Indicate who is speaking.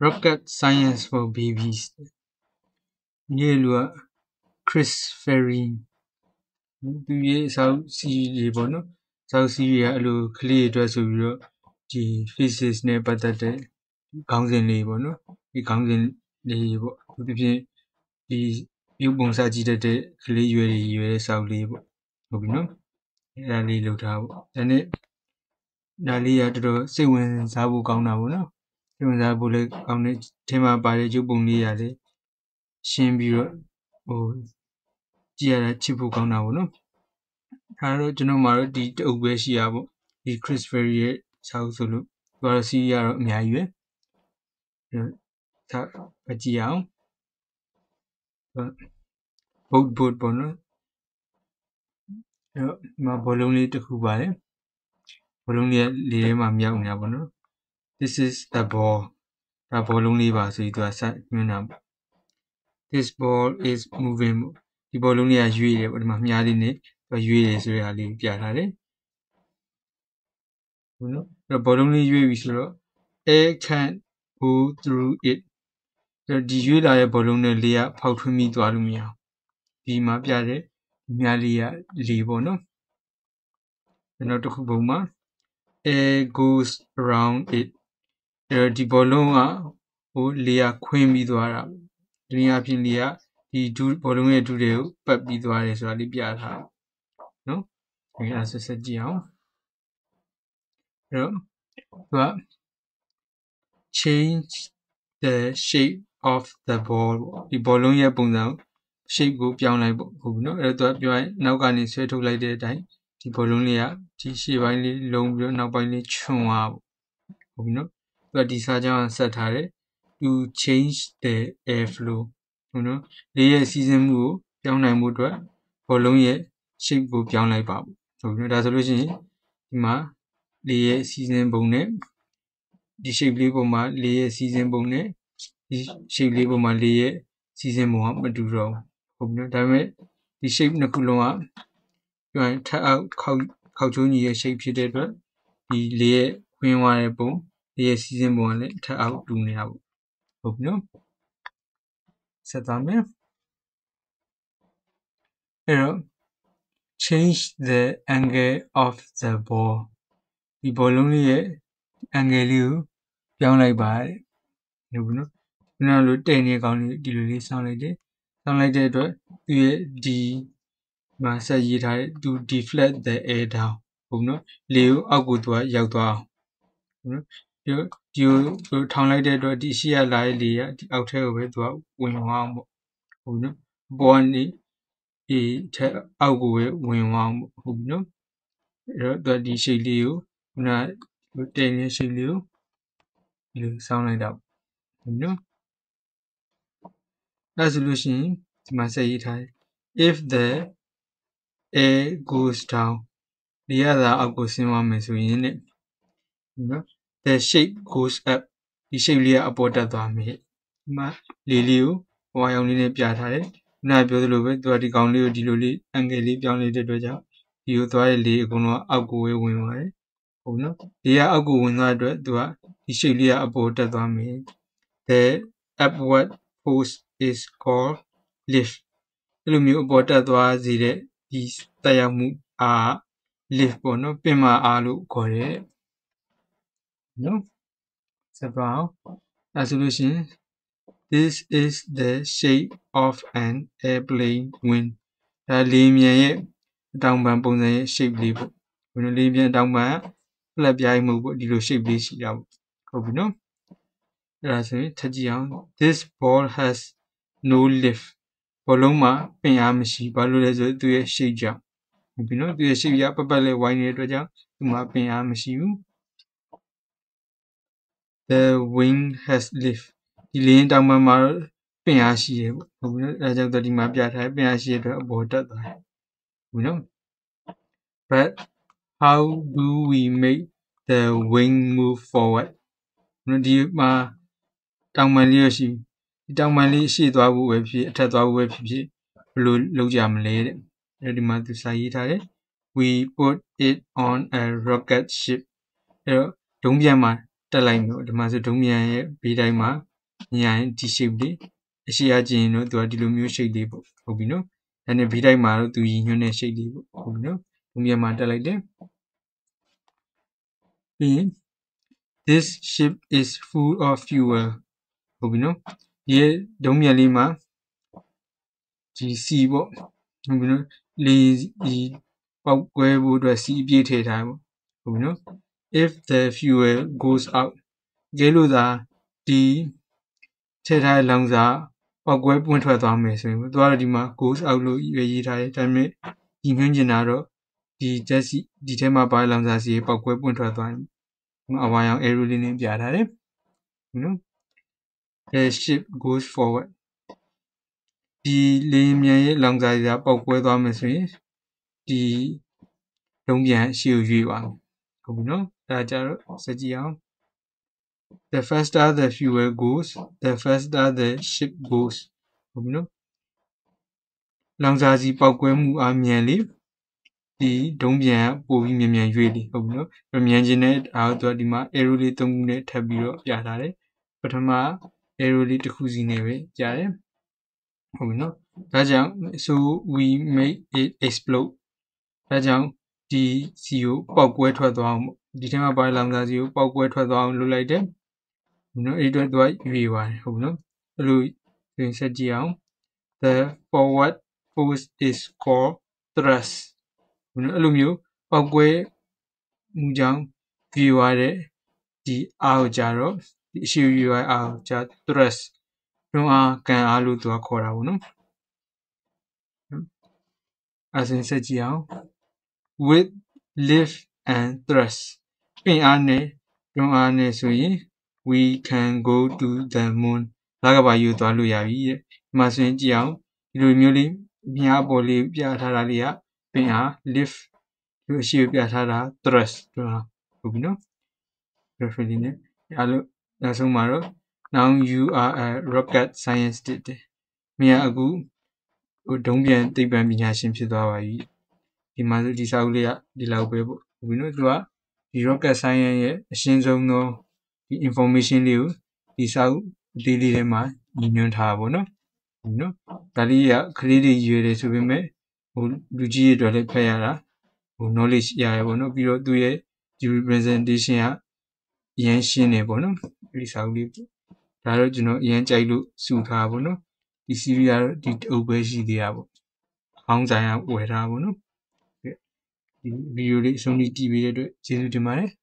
Speaker 1: Rocket Science for Babies မြေလူက Chris Ferry သူရဲ့စာအုပ်စီးရီးပေါ့နော်စာအုပ်စီးရီးကအဲ့လိုကလေးတွေအတွက်ဆိုပြီးတော့ဒီ physics နဲ့ပတ်သက်တဲ့ခေါင်းစဉ်လေးပေါ့နော်ဒီခေါင်းစဉ်လေးပေါ့သူဖြင့်ဒီရုပ်ပုံစကြည့်တတ်တဲ့ကလေးရွယ်တဲ့စာအုပ်လေးပေါ့ဟုတ်ပြီနော်အဲ့ဒါလေးလုပ်ထားပေါ့ဒါနဲ့ဒါလေးကတော်တော်စိတ်ဝင်စားဖို့ကောင်းတာပေါ့နော်စိတ်ဝင်စားဖို့လည်းကောင်းတဲ့ထဲမှာပါတဲ့ရုပ်ပုံလေးရတယ်ရှင်းပြီးတော့ဟိုကြည့်ရတာချစ်ဖို့ကောင်းတာပေါ့နော်ဒါတော့ကျွန်တော်မှာတော့ဒီတအုပ်ပဲရှိရပေါ့ဒီ Chris Ferry ရဲ့စာအုပ်ဆိုလို့သူကတော့စီးရတော့အများကြီးပဲကြည့်အောင်boat ပေါ့နော်အဲ့တော့ဒီမှာဘောလုံးလေးတစ်ခုပါတယ်ဘောလုံးလေးကလေထဲမှာမြောက်နေတာပေါ့နော် This is the ball ဒါဘောလုံးလေးပါဆိုပြီးသူကစညွှန်းတာပေါ့ This ball is moving ဒီဘောလုံးလေးကရွေ့တယ်ပေါ့ဒီမှာမြားလေးနဲ့သူရွေ့တယ်ဆိုတဲ့ဟာလေးပြထားတယ်ဟုတ်နော်အဲ့တော့ဘောလုံးလေးရွေ့ပြီဆိုတော့ air can't go through it ဒီရွေ့လာတဲ့ဘောလုံးနဲ့လေကဖောက်ထွင်းပြီးသွားလို့မရအောင်ဒီမှာပြတဲ့မြားလေးကလေပေါ့နော်နောက်တစ်ခုပုံမှာ air goes around it အဲ့တော့ဒီဘောလုံးကဟိုလေကခွင်းပြီးသွားတာဒီနေရာဖြစ်လေကဒီဘောလုံးရဲ့ဒုတွေကိုပတ်ပြီးသွားတယ်ဆိုတာလေးပြထားနော်အဲ့ဒါဆက်ကြည့်အောင်အဲ့တော့သူက change the shape of the ball ဒီဘောလုံးရဲ့ပုံစံ shape ကိုပြောင်းလိုက်ပေါ့ဟုတ်ပြီနော်အဲ့တော့သူကပြောရင်နောက်ကနေဆွဲထုတ်လိုက်တဲ့အတိုင်းဒီဘောလုံးလေးကဒီရှေ့ပိုင်းလေးလုံးပြီးတော့နောက်ပိုင်းလေးချွန်သွားပေါ့ဟုတ်ပြီနော်သူကဒီစာကြောင်းဆက်ထားတယ် to change the air flow ဟုတ်နော်လေရဲ့စီးဆင်းမှုကိုပြောင်းနိုင်မှုအတွက်ဘောလုံးရဲ့ shape ကိုပြောင်းလိုက်ပါပေါ့ဟုတ်ပြီနော်ဒါဆိုလို့ရှိရင်ဒီမှာလေရဲ့စီးဆင်းပုံနဲ့ဒီ shape လေးပုံမှာလေရဲ့စီးဆင်းပုံနဲ့ဒီ shape လေးပုံမှာလေရဲ့စီးဆင်းပုံကမတူတော့ဘူးဟုတ်ပြီနော်ဒါပေမဲ့ဒီ shape နှစ်ခုလုံးကပြောရင်ထပ်အောက်ခောက်ချိုးညီရဲ့ shape ဖြစ်တဲ့အတွက်ဒီလေရဲ့ခွင်းသွားတဲ့ပုံလေရဲ့စီးဆင်းပုံကလည်းထပ်အောက်တူနေတာပေါ့ဟုတ်ပြီနော်ဆက်သွားမယ်အဲ့တော့ change the angle of the ball ဒီဘောလုံးလေးရဲ့ angle လေးကိုပြောင်းလိုက်ပါတဲ့ဟုတ်ပြီနော်ခုနလိုတဲ့နေကောင်းလေးဒီလိုလေးဆောင်းလိုက်တယ်ဆောင်းလိုက်တဲ့အတွက်သူရဲ့ဒီမှာဆက်ရေးထားတဲ့ to deflect the air down ဟုတ်နော်လေကိုအောက်ကိုသူကရောက်သွားအောင်ဟုတ်နော်ဒီကိုထောင်လိုက်တဲ့အတွက်ဒီရှေ့ကလာတဲ့လေကဒီအောက်ထဲကိုပဲသူကဝင်သွားအောင်ပေါ့ဟုတ်နော်ဘောကနေဒီထက်အောက်ကိုပဲဝင်သွားအောင်ပေါ့ဟုတ်ပြီနော်အဲ့တော့ဒီ shape လေးကိုခုနတဲ့နေ shape လေးကိုဒီလိုဆောင်းလိုက်တာဟုတ်နော်အဲ့ဆိုလို့ရှိရင်ဒီမှာဆက်ရေးထားတယ် if the air goes down လေကသာအောက်ကိုဆင်းသွားမယ်ဆိုရင်ねနော် the shape goes up ဒီ shape လေးကအပေါ်တက်သွားမယ်ဒီမှာလေလေးကိုဟိုအောင်လေးနဲ့ပြထားတယ်ခုနကပြောသလိုပဲသူကဒီကောင်လေးကိုဒီလိုလေး angle လေးပြောင်းလိုက်တဲ့အတွက်ကြောင့်ဒီကိုသွားတဲ့လေအကုန်လုံးအောက်ကိုဝင်သွားတယ်ဟုတ်နော်လေကအောက်ကိုဝင်သွားတဲ့အတွက်သူကဒီ shape လေးကအပေါ်တက်သွားမယ် the upward force is called lift အဲ့လိုမျိုးအပေါ်တက်သွားစေတဲ့ဒီတက်ရောက်မှုအား lift ပေါ့နော်ပင်မအားလို့ခေါ်တယ်နော်ဆက်ပါအောင်အဲ့ဆိုလို့ရှိရင် this is the shape of an airplane wing ဒါလေမြန်ရဲ့အတောင်ပံပုံစံရဲ့ shape လေးပေါ့ဘယ်လိုလေမြန်အတောင်ပံဖလက်ပြိုင်းမှုပေါ့ဒီလို shape လေးရှိတာပေါ့ဟုတ်ပြီနော်အဲ့ဒါဆိုရင်ထပ်ကြည့်အောင် this ball has no lift ဘောလုံးမှာပင်အားမရှိဘာလို့လဲဆိုသူရဲ့ shape ကြောင့်ဟုတ်ပြီနော်သူရဲ့ shape ကပတ်လဲဝိုင်းနေတဲ့အတွက်ကြောင့်သူမှာပင်အားမရှိဘူး the wing has lift ဒီလေတောင်ပံမှာပင်အားရှိတယ်ပေါ့ဟုတ်ပြီနော်အဲဒါကြောင့်ဒီမှာပြထားပင်အားရှိတဲ့အတွက်အပေါ်တက်သွားတယ်ဟုတ်ပြီနော် but how do we make the wing move forward ဒီမှာတောင်ပံလေးရရှိဒီတောင်ပံလေးရှေ့သွားဖို့ပဲဖြစ်အထက်သွားဖို့ပဲဖြစ်ဘယ်လိုလုပ်ကြမလဲတဲ့အဲဒီမှာသူစာရေးထားတယ် we put it on a rocket ship အဲတော့ဒုံးပျံမှာတက်လိုက်မျိုးဒီမှာဆိုဒုံးပျံရဲ့ဘေးတိုင်းမှာညာရင်ဒီ shape လေးအရှိအကျဉ်တော့သူကဒီလိုမျိုး shape လေးပေါ့ဟုတ်ပြီနော်ဒါနဲ့ v တိုက်မှာတော့သူရည်ညွှန်းတဲ့ shape လေးပေါ့ဟုတ်ပြီနော်ဒုံးပြန်မှာတက်လိုက်တယ်ပြီးရင် this ship is full of fuel ဟုတ်ပြီနော်ဒီဒုံးပြန်လေးမှာဒီ C ပေါ့ဟုတ်ပြီနော်လေဒီပောက်ကွဲဖို့အတွက် C အပြည့်ထည့်ထားပေါ့ဟုတ်ပြီနော် if the fuel goes out ကဲလို့သာဒီထည့်ထားတဲ့လောင်စာပောက်ကွဲပွင့်ထွက်သွားမယ်ဆိုရင်သူကတော့ဒီမှာ goes out လို့ရေးထားတယ်ဒါပေမဲ့ဒီညွှန်းချင်တာတော့ဒီ jet စီဒီထဲမှာပါလောင်စာစီပောက်ကွဲပွင့်ထွက်သွားရင်အဝါရောင် arrow လေးနဲ့ပြထားတယ်နော် the ship goes forward ဒီလေမြန်ရဲ့လောင်စာစီပောက်ကွဲသွားမယ်ဆိုရင်ဒီဒုံးပြန်ရှေ့ကိုရွေ့ပါမယ်ဟုတ်ပြီနော်ဒါကြတော့စကြည့်အောင်The faster the fuel goes, the faster the ship goes. ဟုတ်ပြီနော်လောင်စာစီပောက်ကွဲမှုအားမြန်လေဒီဒုံးပြန်ပို့ပြီးမြန်ရွေ့လေဟုတ်ပြီနော်မြန်ခြင်းနဲ့အားသူကဒီမှာ arrow လေး၃ခုနဲ့ထပ်ပြီးတော့ပြထားတယ်ပထမ arrow လေးတစ်ခုစီနဲ့ပဲပြတယ်ဟုတ်ပြီနော်ဒါကြောင့် so we make it explode ဒါကြောင့်ဒီစီကိုပောက်ကွဲထွက်သွားအောင်ဒီထဲမှာပါလောင်စာစီကိုပောက်ကွဲထွက်သွားအောင်လုပ်လိုက်တယ်နော်အဲ့အတွက်သူကရွေပါတယ်ဟုတ်ပြီနော်အဲ့လိုသင်ဆက်ကြည့်အောင် the forward force is called thrust နော်အဲ့လိုမျိုးပောက်ကွဲမှုကြောင့်ရွေရတဲ့ဒီအားကိုကြတော့ဒီအရှိရွေရအားကိုကြ thrust တွန်းအားကန်အားလို့သူကခေါ်တာပေါ့နော်အဲ့ဒါဆက်ကြည့်အောင် with lift and thrust ပင်အားနဲ့တွန်းအားနဲ့ဆိုရင် we can go to the moon လကဘာယူသွားလို့ရပြီတဲ့ဒီမှာဆိုရင်ကြည့်အောင်ဒီလိုမျိုးလေးမြားပေါ်လေးပြထားတာလေးကပင်အား lift ဒီအရှိပြထားတာ thrust ဟုတ်ပြီနော် reference နဲ့အဲ့လိုနောက်ဆုံးမှာတော့ now you are a rocket scientist မင်းအခုဒုံးပြန်သိပ္ပံပညာရှင်ဖြစ်သွားပါပြီဒီမှာဆိုဒီစာအုပ်လေးကဒီလောက်ပဲပေါ့ဟုတ်ပြီနော်သူကဒီ rocket science ရဲ့အရှင်းဆုံးသောဒီ information လေးကိုဒီစာအုပ်အသေးလေးထဲမှာညွှန်းထားပါပေါ့နော်ဟုတ်နော်ဒါလေးကကလေးတွေရွေတယ်ဆိုပေမဲ့ဟိုလူကြီးတွေအတွက်လည်းဖတ်ရတာဟို knowledge ရတယ်ပေါ့နော်ပြီးတော့သူရဲ့ဒီ representation ကအရင်ရှင်းနေပေါ့နော်ဒီစာအုပ်လေးဒါတော့ကျွန်တော်အရင်ကြိုက်လို့စုထားပါပေါ့နော်ဒီ series ကတော့ဒီအုပ်ပဲရှိသေးတာပေါ့အဟောင်းဆိုင်ကဝယ်ထားပါပေါ့နော်ဒီဗီဒီယိုလေးအဆုံးထိကြည့်ပေးတဲ့အတွက်ကျေးဇူးတင်ပါတယ်